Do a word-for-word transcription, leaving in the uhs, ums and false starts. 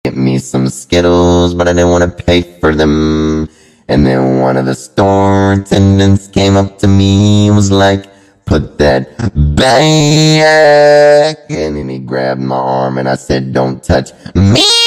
get me some Skittles, but I didn't want to pay for them. And then one of the store attendants came up to me and was like, put that back. And then he grabbed my arm and I said, don't touch me.